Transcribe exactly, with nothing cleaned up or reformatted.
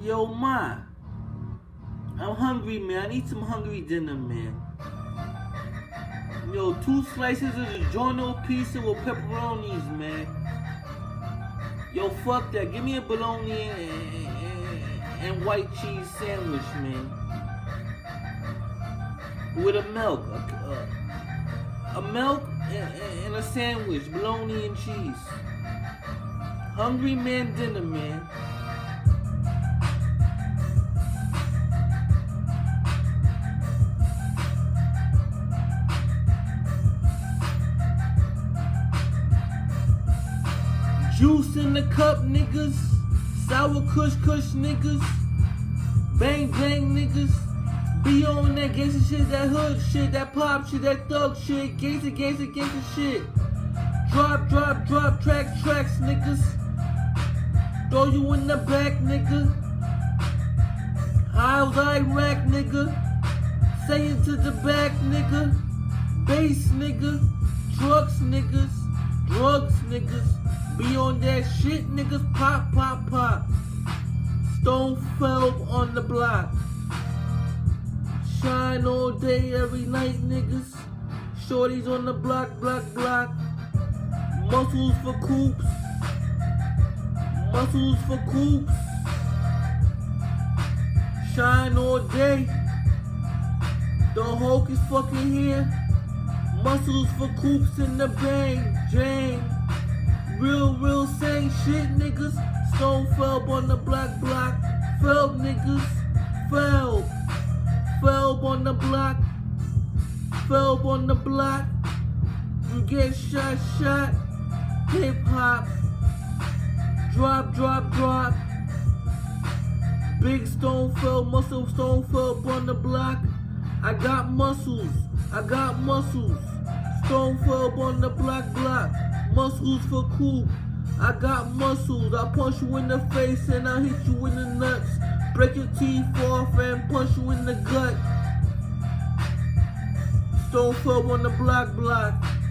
Yo, ma, I'm hungry, man. I need some hungry dinner, man. Yo, two slices of the giorno pizza with pepperonis, man. Yo, fuck that. Give me a bologna and, and, and white cheese sandwich, man. With a milk. A, a, a milk and, and a sandwich. Bologna and cheese. Hungry man dinner, man. Juice in the cup, niggas. Sour kush kush, niggas. Bang bang, niggas. Be on that gangsta shit, that hood shit, that pop shit, that thug shit. Gangsta, gangsta, gangsta shit. Drop, drop, drop, track, tracks, niggas. Throw you in the back, nigga. How's Iraq, nigga? Say it to the back, nigga. Bass, nigga. Drugs, niggas. Drugs, niggas. Be on that shit, niggas. Pop, pop, pop. Stone Felb on the block. Shine all day, every night, niggas. Shorties on the block, block, block. Muscles for coops. Muscles for coops. Shine all day. The Hulk is fucking here. Muscles for coops in the bang, jang. Real, real same shit, niggas. Stone Felb on the block, block. Felb, niggas. Felb. Felb on the block. Felb on the block. You get shot, shot. Hip hop. Drop, drop, drop. Big Stone Felb, muscle Stone Felb on the block. I got muscles. I got muscles. Stone Felb on the block, block. Muscles for cool. I got muscles. I punch you in the face and I hit you in the nuts. Break your teeth off and punch you in the gut. Stone Felb on the block, block.